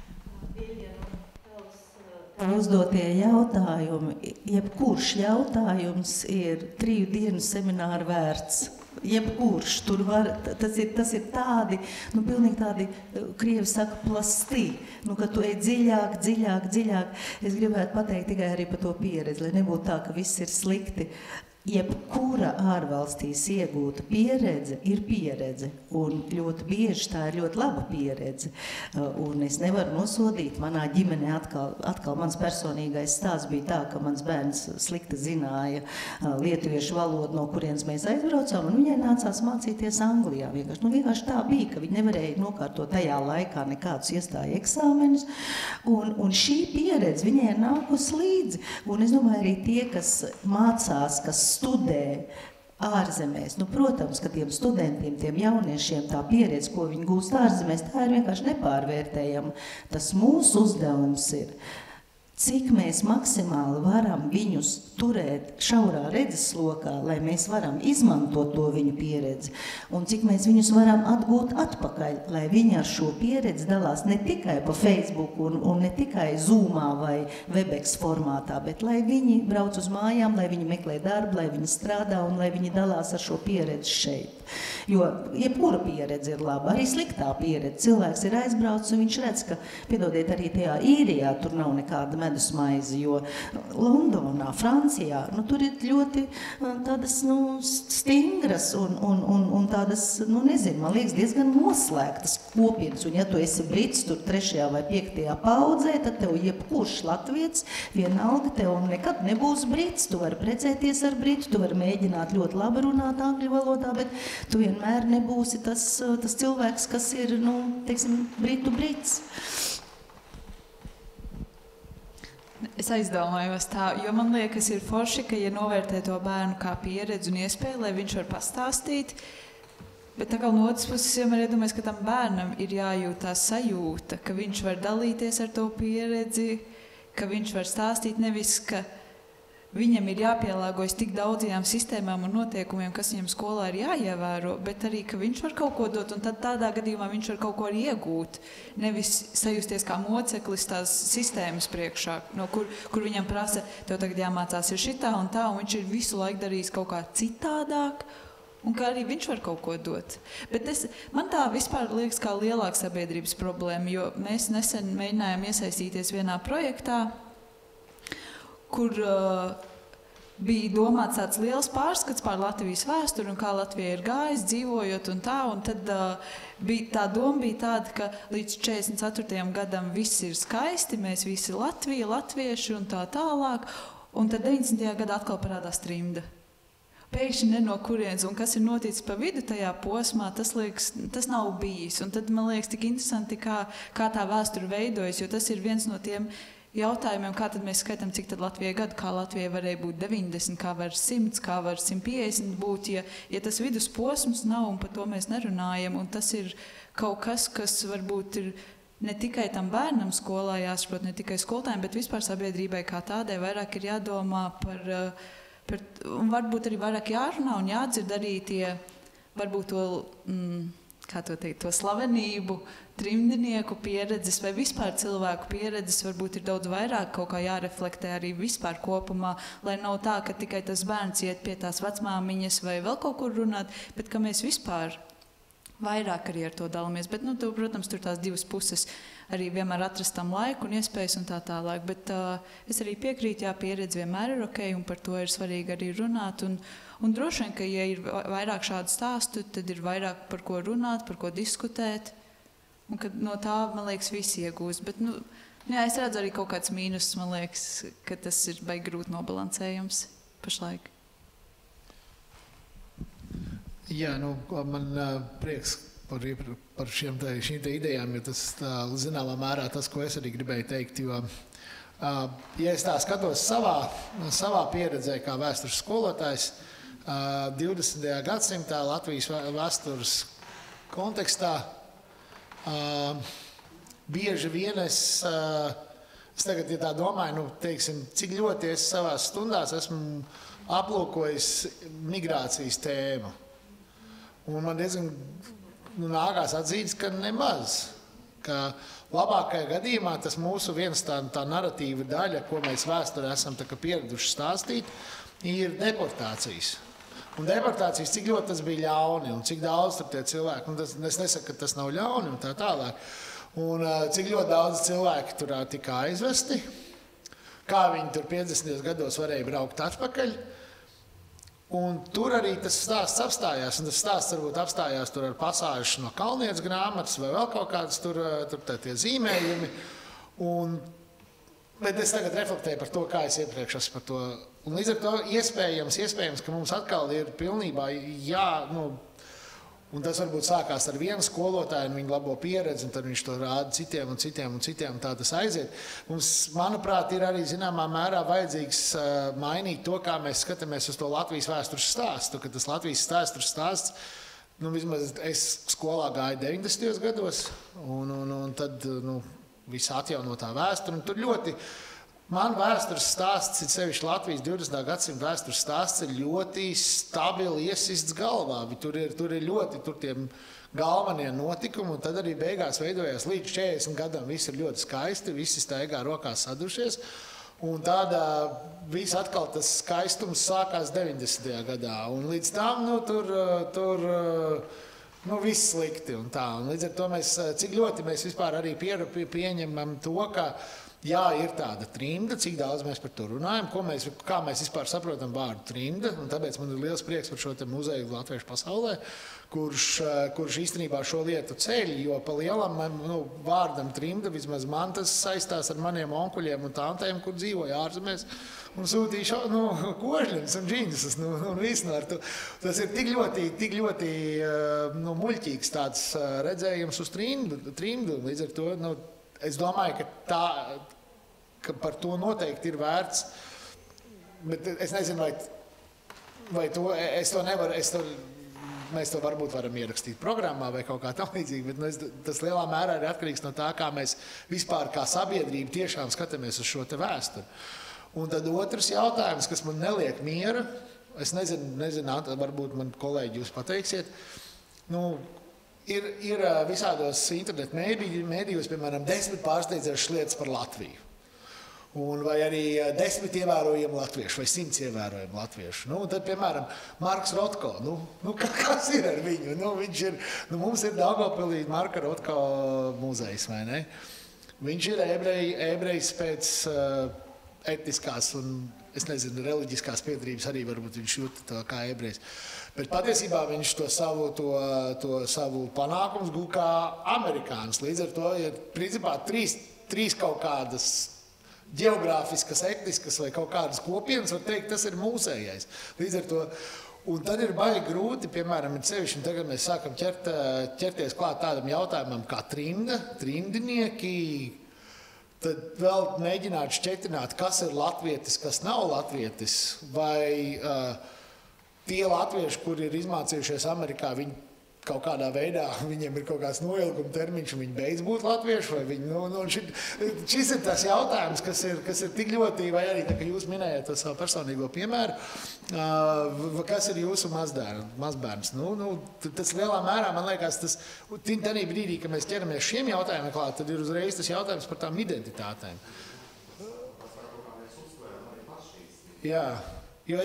Uzdotie jautājumi, jebkurš jautājums ir 3 dienu semināru vērts. Jebkurš tur var, tas ir tādi, pilnīgi tādi, krievi saka, plastī, ka tu ej dziļāk. Es gribētu pateikt tikai arī par to pieredzi, lai nebūtu tā, ka viss ir slikti. Jebkura ārvalstīs iegūta pieredze ir pieredze, un ļoti bieži tā ir ļoti laba pieredze. Un es nevaru nosodīt, manā ģimenē atkal mans personīgais stāsts bija tā, ka mans bērns slikti zināja lietuviešu valodu, no kurienes mēs aizbraucām, un viņai nācās mācīties Anglijā. Vienkārši tā bija, ka viņi nevarēja nokārtot tajā laikā nekādus iestāju eksāmenus, un šī pieredze viņai ir nākus līdzi. Un es domāju, arī tie, kas mācās, kas studē, ārzemēs. Nu, protams, ka tiem studentiem, tiem jauniešiem tā pieredze, ko viņi gūst ārzemēs, tā ir vienkārši nepārvērtējama. Tas mūsu uzdevums ir, cik mēs maksimāli varam viņus turēt šaurā redzeslokā, lai mēs varam izmantot to viņu pieredzi, un cik mēs viņus varam atgūt atpakaļ, lai viņi ar šo pieredzi dalās ne tikai pa Facebook un ne tikai Zoomā vai Webex formātā, bet lai viņi brauc uz mājām, lai viņi meklē darbu, lai viņi strādā un lai viņi dalās ar šo pieredzi šeit. Jo jebkura pieredze ir laba, arī sliktā pieredze. Cilvēks ir aizbraucis un viņš redz, ka, piedodiet, arī tajā Īrijā tur nav nekāda medusmaize, jo Londonā, Francijā, nu, tur ir ļoti tādas, nu, stingras un tādas, nu, nezinu, man liekas, diezgan noslēgtas kopienas. Un ja tu esi brits tur 3. vai 5. paudzē, tad tev jebkurš latvietis, vienalga tev nekad nebūs brits. Tu vari precēties ar britu, tu vari mēģināt ļoti labi runāt angļu valodā, bet tu vienmēr nebūsi tas cilvēks, kas ir, nu, teiksim, brits. Es aizdomājos tā, jo man liekas, ir forši, ka, ja novērtē to bērnu kā pieredzi un iespēju, lai viņš var pastāstīt, bet tā kā no otras puses vienmēr iedomājas, ka tam bērnam ir jājūt tā sajūta, ka viņš var dalīties ar to pieredzi, ka viņš var stāstīt, nevis, ka viņam ir jāpielāgojas tik daudzajām sistēmām un noteikumiem, kas viņam skolā ir jāievēro, bet arī, ka viņš var kaut ko dot, un tad tādā gadījumā viņš var kaut ko arī iegūt. Nevis sajusties kā moceklis tās sistēmas priekšā, no kur viņam prasa, tev tagad jāmācās ir šitā un tā, un viņš ir visu laiku darījis kaut kā citādāk, un kā arī viņš var kaut ko dot. Bet man tā vispār liekas kā lielāka sabiedrības problēma, jo mēs nesen mēģinājām iesaistīties vienā projektā, kur bija domāts tāds liels pārskats pār Latvijas vēsturi un kā Latvija ir gājis, dzīvojot un tā, un tad tā doma bija tāda, ka līdz 44. gadam viss ir skaisti, mēs visi Latvija, latvieši un tā tālāk, un tad 90. gadā atkal parādās trimda. Pēkšņi ne no kurienes, un kas ir noticis pa vidu tajā posmā, tas nav bijis, un tad man liekas tik interesanti, kā tā vēsture veidojas, jo tas ir viens no tiem jautājumiem, kā tad mēs skaitām, cik tad Latvijai gadu, kā Latvijai varēja būt 90, kā var 100, kā var 150 būt, ja tas vidusposms nav, un par to mēs nerunājam, un tas ir kaut kas, kas varbūt ir ne tikai tam bērnam skolā jāsaprot, ne tikai skolotājiem, bet vispār sabiedrībai kā tādai vairāk ir jādomā par un varbūt arī vairāk jārunā un jādzird arī tie, varbūt to, kā to teikt, to slavenību, trimdinieku pieredzes vai vispār cilvēku pieredzes, varbūt ir daudz vairāk kaut kā jāreflektē arī vispār kopumā, lai nav tā, ka tikai tas bērns iet pie tās vecmāmiņas vai vēl kaut kur runāt, bet ka mēs vispār vairāk arī ar to dalamies. Bet, nu, protams, tur tās divas puses arī vienmēr atrast tam laiku un iespējas un tā tālāk. Bet es arī piekrītu, jā, pieredze vienmēr ir ok, un par to ir svarīgi arī runāt. Un droši vien, ka, ja ir vairāk šādu stāstu, tad ir vairāk par ko runāt, par ko diskutēt. Un ka no tā, man liekas, visi iegūst. Bet, nu, jā, es redzu arī kaut kāds mīnus, man liekas, ka tas ir baigi grūti nobalansējams pašlaik. Jā, nu, man prieks par šīm te idejām, jo tas zināmā mērā tas, ko es arī gribēju teikt, jo, ja es tā skatos savā pieredzē kā vēstures skolotājs, 20. gadsimtā Latvijas vēstures kontekstā bieži vien es tagad, ja tā domāju, nu, teiksim, cik ļoti es savās stundās esmu aplūkojis migrācijas tēmu. Un man diezgan nākās atzīt, ka nemaz. Ka labākajā gadījumā tas mūsu viens tā naratīva daļa, ko mēs vēsturē esam pieraduši stāstīt, ir deportācijas. Un deportācijas, cik ļoti tas bija ļauni un cik daudz tur tie cilvēki, un es nesaku, ka tas nav ļauni un tā tālāk, un cik ļoti daudz cilvēki tur tika aizvesti, kā viņi tur 50. gados varēja braukt atpakaļ, un tur arī tas stāsts apstājās, un tas stāsts varbūt apstājās tur ar pasāžu no Kalnietes grāmatas vai vēl kaut kādas tur tie zīmējumi, bet es tagad reflektēju par to, kā es iepriekš esmu par to. Un līdz ar to iespējams, ka mums atkal ir pilnībā Un tas varbūt sākās ar vienu skolotāju, un viņi labo pieredzi, un tad viņš to rāda citiem, un tā tas aiziet. Mums, manuprāt, ir arī zināmā mērā vajadzīgs mainīt to, kā mēs skatāmies uz to Latvijas vēstures stāstu, ka tas Latvijas vēstures stāsts, vismaz es skolā gāju 90. gados, un tad visa atjaunotā vēsture, un tur ļoti, man vēstures stāsts, ir sevišķi Latvijas 20. gadsimta vēstures stāsts, ir ļoti stabili iesists galvā. Tur ir tiem galvenie notikumi, un tad arī beigās veidojās līdz 40 gadam. Viss ir ļoti skaisti, visi staigā rokās sadušies. Un tādā viss atkal tas skaistums sākās 90. gadā. Un līdz tam, tur viss slikti un tā. Un līdz ar to cik ļoti mēs vispār arī pieņemam to, ka jā, ir tāda trimda, cik daudz mēs par to runājam, kā mēs vispār saprotam vārdu trimda, un tāpēc man ir liels prieks par šo te muzeju Latviešu pasaulē, kurš īstenībā šo lietu ceļ, jo pa lielam vārdam trimda, vismaz man tas saistās ar maniem onkuļiem un tantēm, kur dzīvoja ārzemēs, un sūtīja kožļus un džinsus, un visu ar to. Tas ir tik ļoti muļķīgs tāds redzējums uz trimdu, līdz ar to, es domāju, ka par to noteikti ir vērts, bet es nezinu, vai to, es to nevaru, mēs to varbūt varam ierakstīt programmā vai kaut kā tam līdzīgi, bet tas lielā mērā ir atkarīgs no tā, kā mēs vispār kā sabiedrība tiešām skatāmies uz šo te vēsturi. Un tad otrs jautājums, kas man neliek miera, es nezinu, varbūt man kolēģi jūs pateiksiet, ir visādos internetu mēdījos, piemēram, 10 pārsteidzošas lietas par Latviju. Vai arī 10 ievērojami latvieši vai 100 ievērojami latvieši. Tad, piemēram, Marks Rotko. Kas ir ar viņu? Mums ir Daugavpilī Marka Rotko muzejs, vai ne? Viņš ir ebrejs pēc etniskās un, es nezinu, reliģiskās piedarības arī varbūt viņš jūt tā kā ebrejs. Bet patiesībā viņš to savu panākumus gūst kā amerikānis. Līdz ar to ir principā trīs kaut kādas ģeogrāfiskas, etniskas vai kaut kādas kopienas, var teikt, tas ir mūsējais. Līdz ar to, un tad ir baigi grūti, piemēram, sevišķi, tagad mēs sākam ķerties klāt tādam jautājumam kā trimdinieki, tad vēl mēģināt šķetināt, kas ir latvietis, kas nav latvietis, vai tie latvieši, kuri ir izmācījušies Amerikā, viņi kaut kādā veidā, viņiem ir kaut kāds noilguma termiņš, un viņi beidz būt latvieši, vai viņi, šis ir tas jautājums, kas ir tik ļoti, vai arī, tā, ka jūs minējat to savu personīgo piemēru, kas ir jūsu mazbērns. Tas lielā mērā, man liekas, tas, tādā brīdī, ka mēs ķeramies šiem jautājumiem klāt, tad ir uzreiz tas jautājums par tām identitātēm. Jā, jo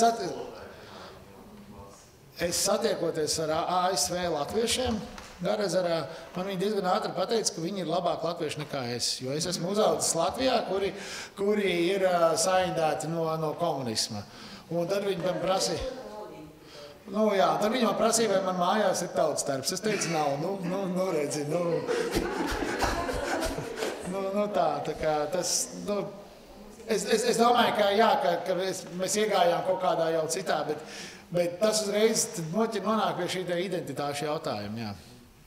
es satiekoties ar ASV latviešiem Garezarā, man viņi diezgan ātri pateica, ka viņi ir labāk latvieši nekā es. Jo es esmu uzaudzis Latvijā, kuri ir saindēti no komunisma. Un tad viņi man prasīja, tad viņi man prasīja, vai man mājās ir tautstarbs. Es teicu, nav, redzi, tā kā tas, es domāju, ka mēs iegājām kaut kādā jau citā, bet tas uzreiz nonāk pie šī identitāšu jautājuma, jā.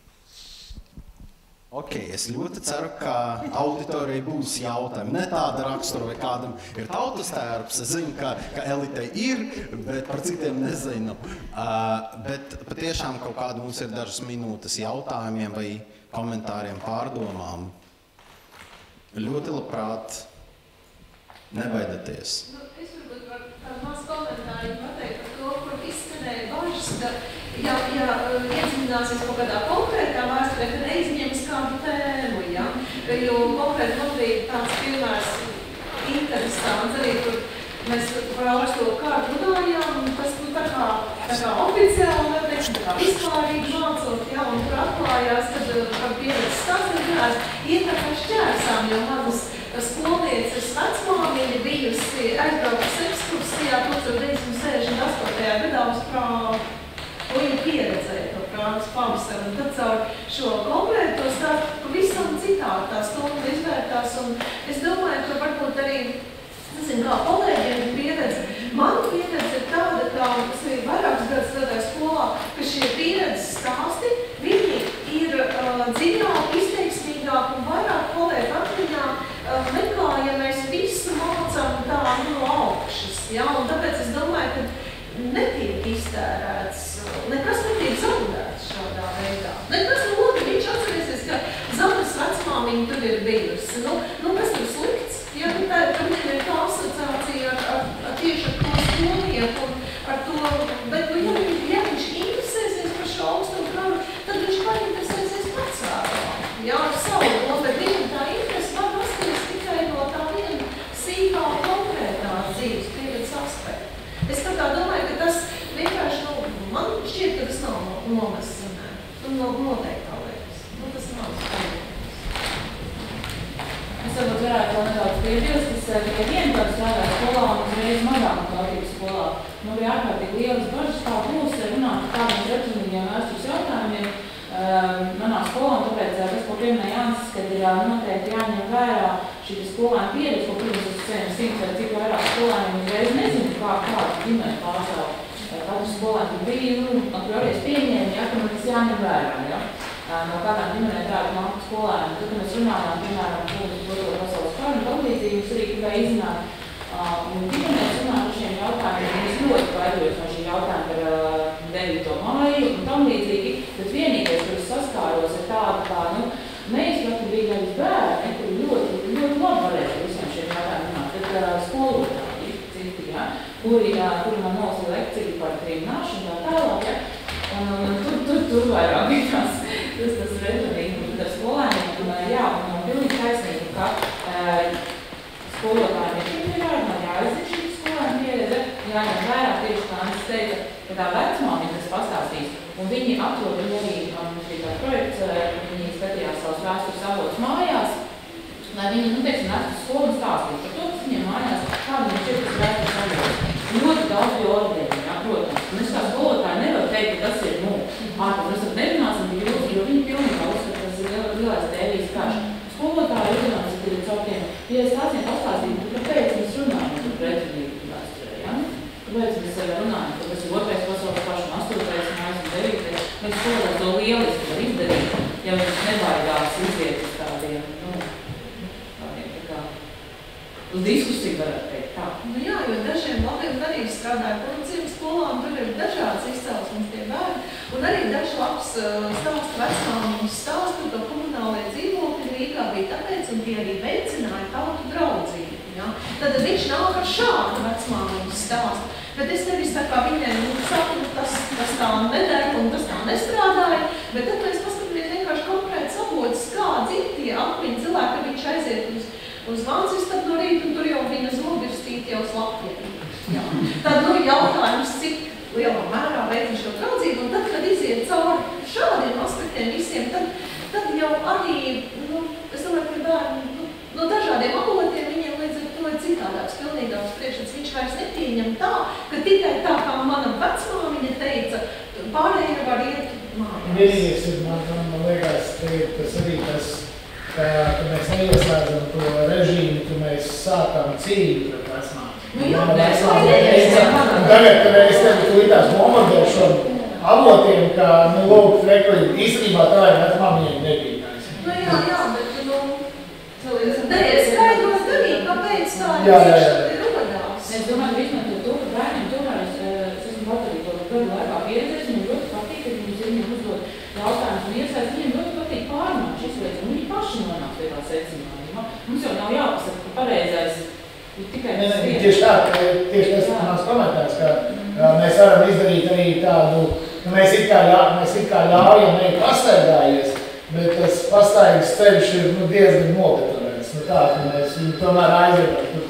Ok, es ļoti ceru, ka auditorijai būs jautājumi. Ne tāda rakstura, vai kādam ir tautas tērps. Es zinu, ka elitei ir, bet par citiem nezinu. Bet patiešām kaut kāda mums ir dažas minūtes jautājumiem vai komentāriem, pārdomām. Ļoti labprāt, nebaidieties. Es varbūt par tādu maz komentāru pateikt par to, kur izskanēja bažas, ka ja iedziļināsies kaut kādā konkrētā vēsturē, tad neizņems kādu tēmu, ja? Jo konkrēti man bija tāds piemērs interesants arī, kur mēs par to kārtu runājām, un tas tā kā oficiāli, neteikšu, tā kā vispārīgi mācot, ja? Un tur atklājās, kad par pieredzes stāstījās, iet tā kā šķērsām, jo manas skolnieces vecmāma ir bijusi aizbraukusi ekskursijā 1968. gadā uz Prāgu. Un viņa pieredzēja to Prāgas pavasaru. Un tad caur šo konkrēto stāstu pavisam citādi tā stunda izvērtās. Un es domāju, ka varbūt arī, nezinu, kā kolēģiem pieredze. Mana pieredze ir tāda, kā es arī vairākus gadus strādāju skolā, ka šie pieredzes stāsti pusi. Kas tur slikts? Ja, viņiem ir tā asociācija ar tieši ar to skolnieku un ar to, bet, ja viņš interesēsies par šo augsto karu, tad viņš painteresēsies vecākā, jā, ar savu lomu, bet viņam tā interese var rasties tikai no tā viena sīkā konkrētā dzīves pieredzes aspekta. Es tā domāju, ka tas vienkārši, man šķiet, ka tas nav nomests zemē. Noteikti tā liekas. Tas nav skaidrs. Es varbūt varētu vēl nedaudz piebilst, es tikai vienu tādu strādāju skolā un uzreiz mazāku tautības skolā. Bija ārkārtīgi lielas bažas, kā būs runāt par tādiem pretrunīgiem vēstures jautājumiem manā skolā, un tāpēc tas, ko pieminēja Jānis, kad ir noteikti jāņem vērā šī skolēna pieredze, ko pirms uz 100 vai cik vairāk skolēniem uzreiz nezinu, kādu ģimeni pārstāv. Katru skolēnu bija, atpiories pieņēmi, ja, ka man tas jāņem vērā, ja. No kādām ģimenēm tādu nāku skolēnu. Tad, kad mēs runājām, piemēram, par pasaules karu un palīdzību, mums arī gribēja izzināt, un ģimenēs runāt par šiem jautājumiem, es ļoti baidījos no šī jautājuma par 9. māju un tam līdzīgi, bet vienīgais, kur es saskāros, ir tāda kā, neizpratni bija nevis bērni, kuri ļoti labi varēja par visiem šiem jautājumiem runāt, bet skolotāji, citi, ja, kuri man nolasīja lekciju par krimināšanu tā tālāk, ja, un tur vairāk bija tas režģinīgi ar skolēniem, un jā, un pilnīgi taisnīgi, ka skolotājiem ir jārunā, jāizzina šī skolēna pieredze, jāņem vērā tieši kā Andris teica, ka tā vecmāmiņa, kas pastāstīs, un viņi atrod arī šī tā projekts, viņi skatījās savus vēstures avotus mājās, lai viņi, teiksim, nest uz skolu un stāstīt par to, kas viņiem mājās, kā viņiem šķiet tas vēstures avotus. Ļoti daudz bija ordeni, jā, protams. Un es kā skolotāji nevaru teikt, ka tas ir, mēs tad nerunāsim par jūsu, jo viņi pilnībā uzskata, tas ir lielais tēvijas karš. Skolotāji uzrunās, ka ir caur tiem stāstiem pastāstīt, kāpēc mēs runājam par pretrunīgu vēsturē, ja? Kāpēc mēs runājam, ka tas ir 2. pasaules karš un 8. mājas un 9. Mēs skolotājs to lieliski var izdarīt, ja viņš nebaidās iziet uz tādiem, tā kā, uz diskusiju varētu teikt tā. Jā, jo dažiem labiem arī strādāja policijas skolā, un tur ir dažādas izcelsmes tie bērni, un arī daži labs stāsta vecmāmiņas stāstu, ka komunālajie dzīvokļi Rīgā bija tāpēc, un tie arī veicināja tautu draudzību. Ja? Tad viņš nāk ar šādu vecmāmiņas stāstu, bet es nevis tā kā viņiem saku, tas tā nedara un tas tā nestrādāja, bet tad mēs paskatāmies vienkārši konkrēti avotus, kāds ir tie apviņi cilvēki, ka viņš aiziet uz Vancistab no rīta, un tur jau viņa zobi ir stīti jau slapjiem. Tad jautājums, cik lielā mērā veic šo draudzību, un tad, kad iziet cauri šādiem aspektiem visiem, tad jau arī, es domāju, ka bērni no dažādiem avotiem viņiem līdz ar to ir citādāks, pilnīgāks priekšstats. Viņš vairs nepieņem tā, ka tikai tā, kā mana vecmāmiņa teica, pārējie var iet mājās. Vienīgais ir, man liekas, tas arī tas, ka mēs neieslēdzam to režīmu, ka mēs sākam cīņu pret vecmāmiņu. Tagad, kad es tevi tulītās bombardēšu ar avotiem, ka, lūk, īstenībā tā ir vecmāmiņai nebija. Jā, bet, es skaidros arī, kāpēc tā ir rodās. Es domāju, vismaz to, ka bērniem tomēr es esmu patarīgi to gadu laikā pieredzēs, viņiem ļoti patīk, ka viņiem uzdod jautājumus un iesaist, viņiem ļoti patīk pārmāt šis lietas, un viņi paši nonāk pie tā secinājuma. Mums jau nav jāpasaka, ka pareizais ir tikai tas viens. Tieši tā, tieši tas mans komentārs, ka mēs varam izdarīt arī tādu, ka mēs it kā ļaujam eit pastaigājies, bet tas pastaigas ceļš ir diezgan nodeturēts. Tā, ka mēs viņu tomēr aizvedam.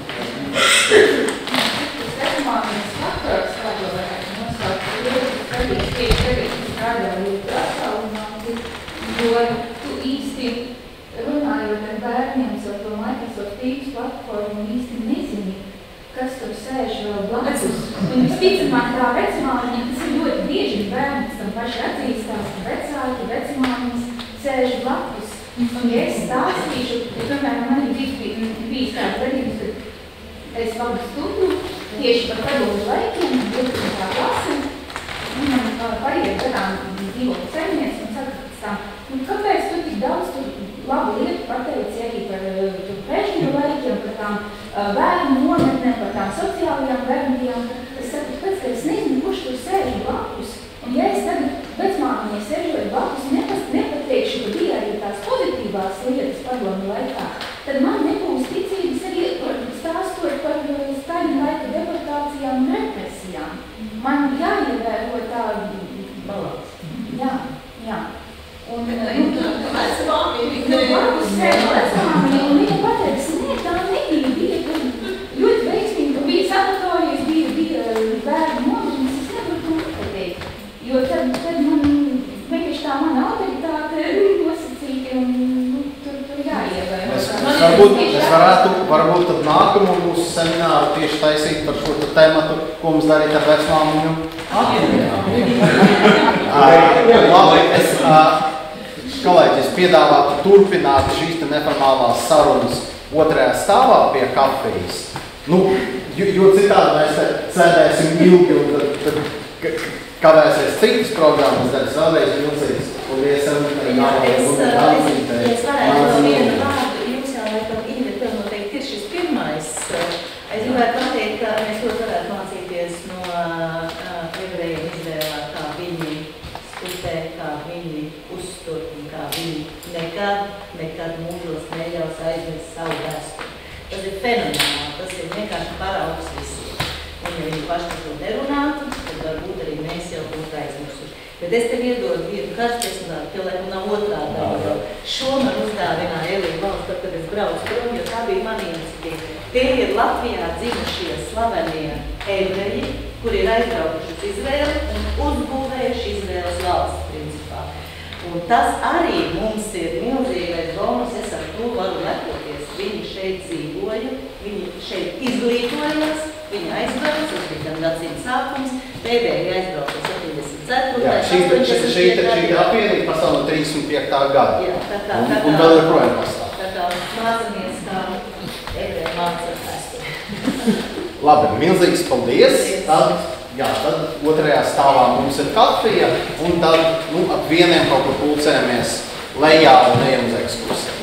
Vecmāmiņas faktors, kā to varētu nosaukt, ir ļoti tagad strādā ļoti attālināti, jo tu īsti runājot ar bērniem ar to Microsoft Teams platformu īsti nezini, kas tur sēž vēl blakus. Un visticamāk tā vecmāmiņa, tas ir ļoti bieži bērni, tam paši atzīstās, ka vecāki, vecmāmiņas sēž blakus. Un ja es stāstīšu, piemēram, man ir bijis tāds gadījums, kad es vadu stundu tieši par padomu laikiem, 12. klase, un man paiet gadām dzīvokļu saimnieks un saka, kāpēc tu tik daudz labu lietu pateici arī par Brežņevu laikiem, par tām bērnu nometnēm, par tām sociālajām garantijām. Es saku, tāpēc, ka es nezinu, kurš tur sēž blakus. Un ja es tagad vecmāmiņai sēžot blakus, nepateikšu, ka bija arī tās pozitīvās lietas padomu laikā, tad man nebūs ticības arī stāstot par Staļina laika deportācijām un represijām. Man jāievēro tādu balans. Jā. Un viņa pateiks, nē, tā nebija, ļoti veiksmīgi, ka bija sanatorijas, bija bērnu nometnes, es nevaru to pateikt. Jo tad man vienkārši tā mana autoritāte nosacīta un tur jāievēro. Mēs varbūt tad nākamo mūsu semināru tieši taisīt par šo tematu, ko mums darīt ar vecmāmiņu. Labi, kolēģi, es piedāvātu turpināt šīs neformālās sarunas otrajā stāvā pie kafijas. Jo citādi mēs sēdēsim ilgi un tad kavēsies citas programmas, tad vēlreiz milzīgas. Es varētu vēl vienu vārdu, jums jau laikam Ingrid noteikti ir šis pirmais. Es gribētu pateikt, ka mēs ļoti varētu mācīties no ebrejiem Izrēlā, kā viņi studē, kā viņi uztur un kā viņi nekad mūžos neļaus aizmirst savu vēsturi. Tas ir fenomenāli, tas ir vienkārši paraugs visiem. Un ja viņi paši to nerunātu, tad varbūt arī mēs jau būtu aizmirsuši. Bet es tev iedodu vienu karstesnātu, jo laikam nav otrā daļa. Šo man uzdāvināja Elīja Valsts, kad es braucu prom, jo tā bija mani iniciatīva. Tie ir Latvijā dzimušie slavenie ebreji, kuri ir aizbraukuši uz Izraeli un uzbūvējuši Izraels valsts principā. Un tas arī mums ir milzīgais bonus, es ar to varu lepoties. Viņi šeit dzīvoja, viņi šeit izglītojās, viņi aizbrauca, tas bija gan gadsimta sākums, pēdējā aizbrauca 74. Jā, šī apvienība pastāv no 35. gada. Jā, un vēl joprojām pastāv. Tā kā mācamies, kā ebreji māca vēsturi. Labi, milzīgs paldies. Tad otrajā stāvā mums ir kafija, un tad ap vieniem kaut kur pulcējamies lejā un ejam uz ekskursiju.